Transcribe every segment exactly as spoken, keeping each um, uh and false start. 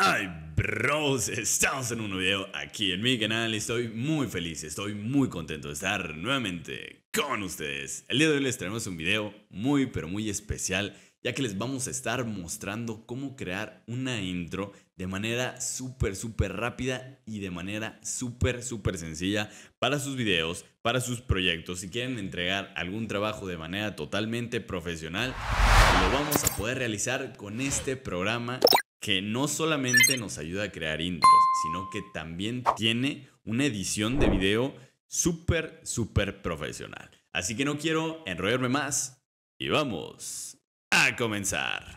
Ay, bros, estamos en un nuevo video aquí en mi canal y estoy muy feliz, estoy muy contento de estar nuevamente con ustedes. El día de hoy les traemos un video muy pero muy especial, ya que les vamos a estar mostrando cómo crear una intro de manera súper súper rápida y de manera súper súper sencilla para sus videos, para sus proyectos. Si quieren entregar algún trabajo de manera totalmente profesional, lo vamos a poder realizar con este programa que no solamente nos ayuda a crear intros, sino que también tiene una edición de video súper, súper profesional. Así que no quiero enrollarme más y vamos a comenzar.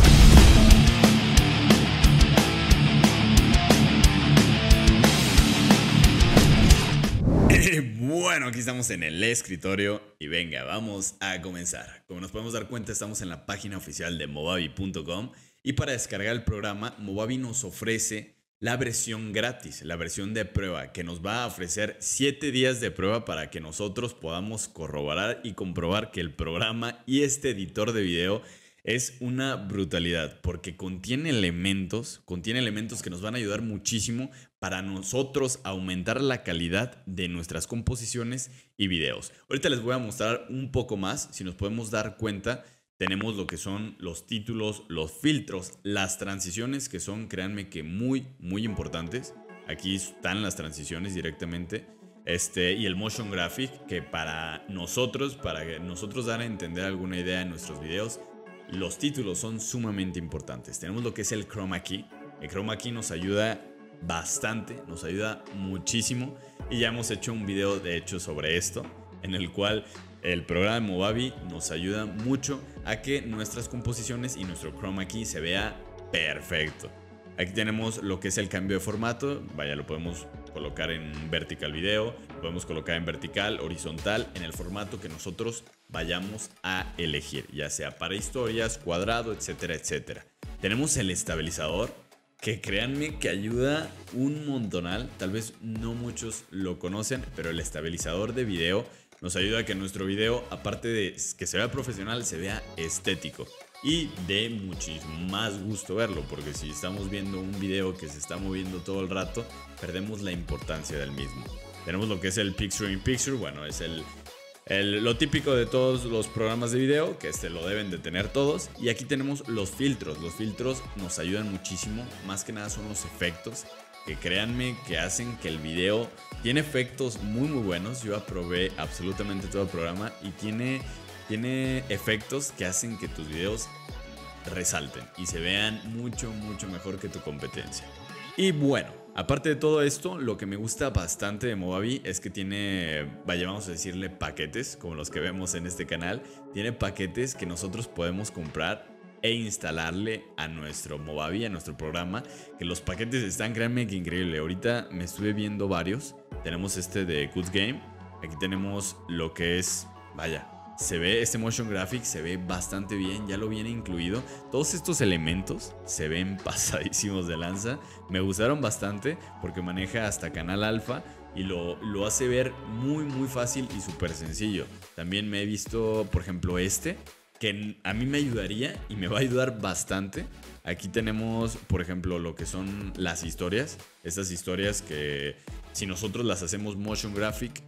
Y bueno, aquí estamos en el escritorio y venga, vamos a comenzar. Como nos podemos dar cuenta, estamos en la página oficial de movavi punto com. Y para descargar el programa, Movavi nos ofrece la versión gratis, la versión de prueba, que nos va a ofrecer siete días de prueba para que nosotros podamos corroborar y comprobar que el programa y este editor de video es una brutalidad, porque contiene elementos, contiene elementos que nos van a ayudar muchísimo para nosotros aumentar la calidad de nuestras composiciones y videos. Ahorita les voy a mostrar un poco más, si nos podemos dar cuenta. Tenemos lo que son los títulos, los filtros, las transiciones, que son, créanme que muy, muy importantes. Aquí están las transiciones directamente. Este, y el motion graphic, que para nosotros, para que nosotros dar a entender alguna idea en nuestros videos, los títulos son sumamente importantes. Tenemos lo que es el chroma key. El chroma key nos ayuda bastante, nos ayuda muchísimo. Y ya hemos hecho un video, de hecho, sobre esto, en el cual el programa de Movavi nos ayuda mucho a que nuestras composiciones y nuestro chroma key se vea perfecto. Aquí tenemos lo que es el cambio de formato. Vaya, lo podemos colocar en vertical video, lo podemos colocar en vertical, horizontal, en el formato que nosotros vayamos a elegir, ya sea para historias, cuadrado, etcétera, etcétera. Tenemos el estabilizador, que créanme que ayuda un montonal. Tal vez no muchos lo conocen, pero el estabilizador de video nos ayuda a que nuestro video, aparte de que se vea profesional, se vea estético y de muchísimo más gusto verlo, porque si estamos viendo un video que se está moviendo todo el rato, perdemos la importancia del mismo. Tenemos lo que es el Picture in Picture, bueno, es el, el, lo típico de todos los programas de video, que este lo deben de tener todos. Y aquí tenemos los filtros. Los filtros nos ayudan muchísimo, más que nada son los efectos, que créanme que hacen que el video tiene efectos muy muy buenos. Yo aprobé absolutamente todo el programa y tiene, tiene efectos que hacen que tus videos resalten y se vean mucho mucho mejor que tu competencia. Y bueno, aparte de todo esto, lo que me gusta bastante de Movavi es que tiene, vaya, vamos a decirle paquetes, como los que vemos en este canal. Tiene paquetes que nosotros podemos comprar e instalarle a nuestro Movavi, a nuestro programa, que los paquetes están, créanme que increíble. Ahorita me estuve viendo varios. Tenemos este de Good Game. Aquí tenemos lo que es, vaya, se ve este motion graphic, se ve bastante bien, ya lo viene incluido. Todos estos elementos se ven pasadísimos de lanza. Me gustaron bastante porque maneja hasta canal alfa y lo, lo hace ver muy muy fácil y súper sencillo. También me he visto, por ejemplo, este, que a mí me ayudaría y me va a ayudar bastante. Aquí tenemos, por ejemplo, lo que son las historias. Estas historias que si nosotros las hacemos motion graphic,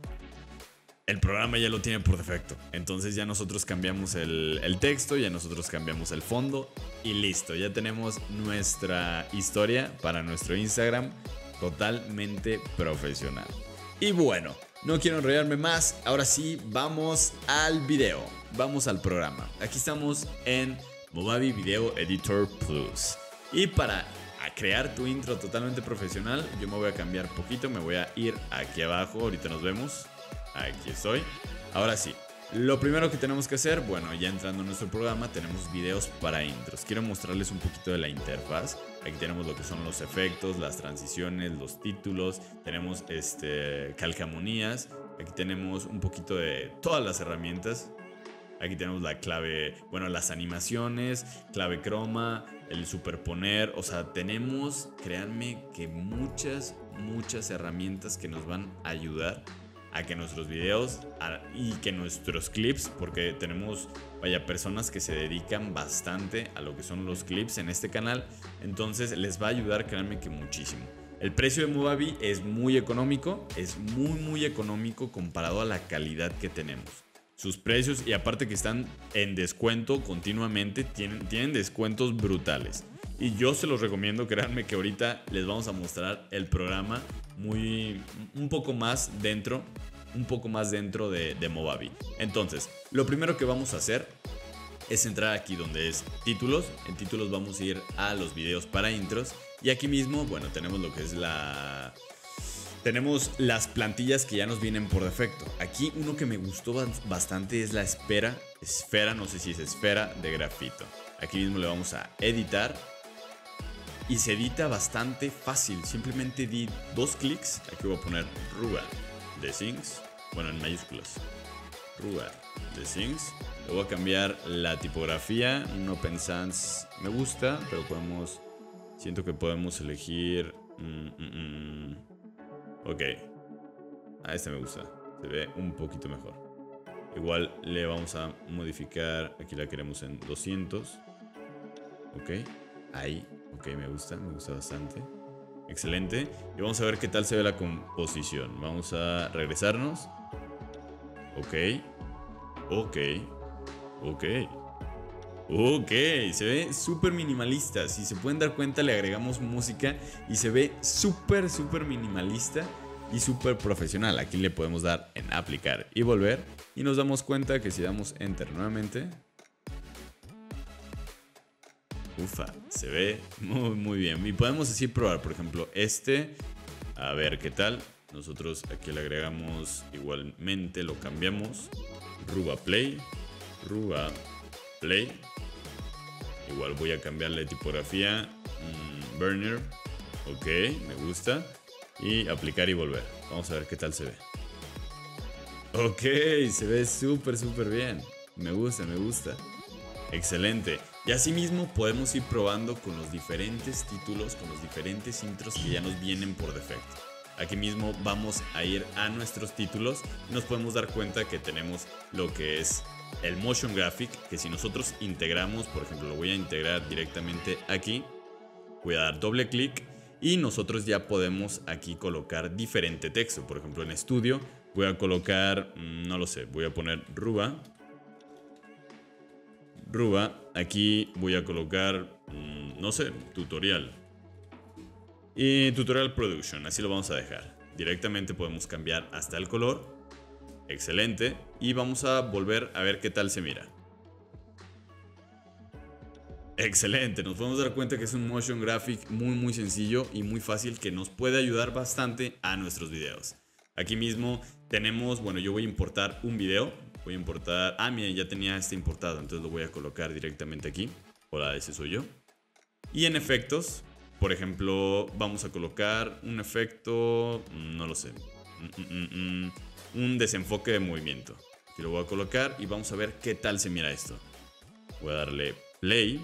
el programa ya lo tiene por defecto. Entonces ya nosotros cambiamos el, el texto, ya nosotros cambiamos el fondo y listo. Ya tenemos nuestra historia para nuestro Instagram totalmente profesional. Y bueno, no quiero enrollarme más. Ahora sí, vamos al video. Vamos al programa. Aquí estamos en Movavi Video Editor Plus. Y para crear tu intro totalmente profesional, yo me voy a cambiar poquito. Me voy a ir aquí abajo. Ahorita nos vemos. Aquí estoy. Ahora sí, lo primero que tenemos que hacer, bueno, ya entrando en nuestro programa, tenemos videos para intros. Quiero mostrarles un poquito de la interfaz. Aquí tenemos lo que son los efectos, las transiciones, los títulos. Tenemos este, calcamonías. Aquí tenemos un poquito de todas las herramientas. Aquí tenemos la clave, bueno, las animaciones, clave croma, el superponer. O sea, tenemos, créanme que muchas, muchas herramientas que nos van a ayudar a que nuestros videos a, y que nuestros clips, porque tenemos, vaya, personas que se dedican bastante a lo que son los clips en este canal, entonces les va a ayudar, créanme que muchísimo. El precio de Movavi es muy económico, es muy muy económico comparado a la calidad que tenemos. Sus precios, y aparte que están en descuento continuamente, tienen, tienen descuentos brutales. Y yo se los recomiendo, créanme que ahorita les vamos a mostrar el programa muy, un poco más dentro, un poco más dentro de, de Movavi. Entonces, lo primero que vamos a hacer es entrar aquí donde es títulos. En títulos vamos a ir a los videos para intros. Y aquí mismo, bueno, tenemos lo que es la... Tenemos las plantillas que ya nos vienen por defecto. Aquí uno que me gustó bastante es la esfera, esfera, no sé si es esfera de grafito. Aquí mismo le vamos a editar. Y se edita bastante fácil. Simplemente di dos clics. Aquí voy a poner Rua de Sings. Bueno, en mayúsculas. Rua de Sings. Le voy a cambiar la tipografía. Un Open Sans me gusta, pero podemos... Siento que podemos elegir... Mm, mm, mm. Ok. A este me gusta. Se ve un poquito mejor. Igual le vamos a modificar. Aquí la queremos en doscientos. Ok. Ahí. Ok, me gusta. Me gusta bastante. Excelente. Y vamos a ver qué tal se ve la composición. Vamos a regresarnos. Ok. Ok. Ok. Ok, se ve súper minimalista. Si se pueden dar cuenta, le agregamos música y se ve súper, súper minimalista y súper profesional. Aquí le podemos dar en aplicar y volver. Y nos damos cuenta que si damos enter nuevamente, ufa, se ve muy, muy bien. Y podemos así probar, por ejemplo, este. A ver qué tal. Nosotros aquí le agregamos igualmente, lo cambiamos. Ruba Play. Ruba Play. Igual voy a cambiarle tipografía. Mm, Burner. Ok, me gusta. Y aplicar y volver. Vamos a ver qué tal se ve. Ok, se ve súper, súper bien. Me gusta, me gusta. Excelente. Y así mismo podemos ir probando con los diferentes títulos, con los diferentes intros que ya nos vienen por defecto. Aquí mismo vamos a ir a nuestros títulos y nos podemos dar cuenta que tenemos lo que es el motion graphic, que si nosotros integramos, por ejemplo, lo voy a integrar directamente aquí, voy a dar doble clic y nosotros ya podemos aquí colocar diferente texto. Por ejemplo, en estudio voy a colocar, no lo sé, voy a poner Ruba. Ruba, aquí voy a colocar, no sé, tutorial. Y tutorial production, así lo vamos a dejar. Directamente podemos cambiar hasta el color. Excelente. Y vamos a volver a ver qué tal se mira. Excelente, nos podemos dar cuenta que es un motion graphic muy muy sencillo y muy fácil que nos puede ayudar bastante a nuestros videos. Aquí mismo tenemos, bueno, yo voy a importar un video. Voy a importar, ah, miren, ya tenía este importado, entonces lo voy a colocar directamente aquí. Hola, ese soy yo. Y en efectos, por ejemplo, vamos a colocar un efecto, no lo sé, mm, mm, mm, un desenfoque de movimiento. Aquí lo voy a colocar y vamos a ver qué tal se mira esto. Voy a darle play.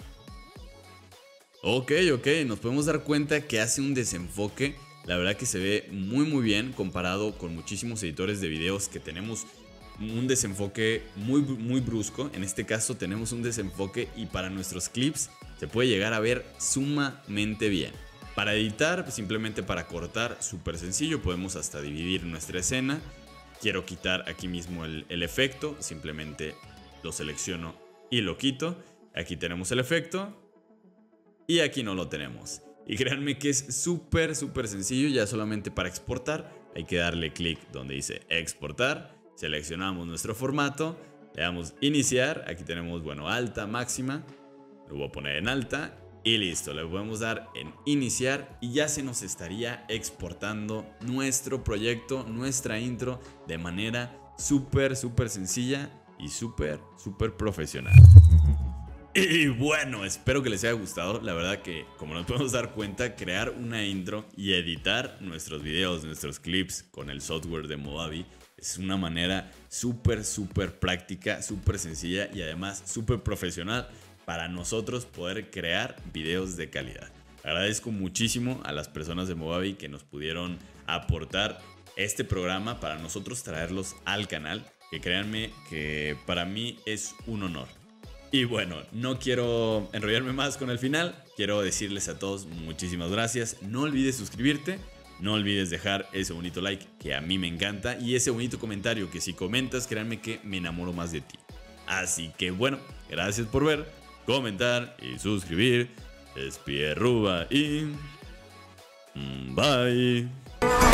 Ok, ok, nos podemos dar cuenta que hace un desenfoque. La verdad que se ve muy muy bien comparado con muchísimos editores de videos que tenemos un desenfoque muy, muy brusco. En este caso tenemos un desenfoque y para nuestros clips se puede llegar a ver sumamente bien. Para editar, simplemente para cortar, súper sencillo. Podemos hasta dividir nuestra escena. Quiero quitar aquí mismo el, el efecto. Simplemente lo selecciono y lo quito. Aquí tenemos el efecto. Y aquí no lo tenemos. Y créanme que es súper, súper sencillo. Ya solamente para exportar hay que darle clic donde dice exportar. Seleccionamos nuestro formato, le damos iniciar, aquí tenemos, bueno, alta, máxima, lo voy a poner en alta y listo, le podemos dar en iniciar y ya se nos estaría exportando nuestro proyecto, nuestra intro de manera súper, súper sencilla y súper, súper profesional. Y bueno, espero que les haya gustado. La verdad que, como nos podemos dar cuenta, crear una intro y editar nuestros videos, nuestros clips con el software de Movavi es una manera súper, súper práctica, súper sencilla y además súper profesional para nosotros poder crear videos de calidad. Agradezco muchísimo a las personas de Movavi que nos pudieron aportar este programa, para nosotros traerlos al canal, que créanme que para mí es un honor. Y bueno, no quiero enrollarme más con el final, quiero decirles a todos muchísimas gracias. No olvides suscribirte, no olvides dejar ese bonito like que a mí me encanta y ese bonito comentario que si comentas, créanme que me enamoro más de ti. Así que bueno, gracias por ver, comentar y suscribir. Es Pierruba y... bye.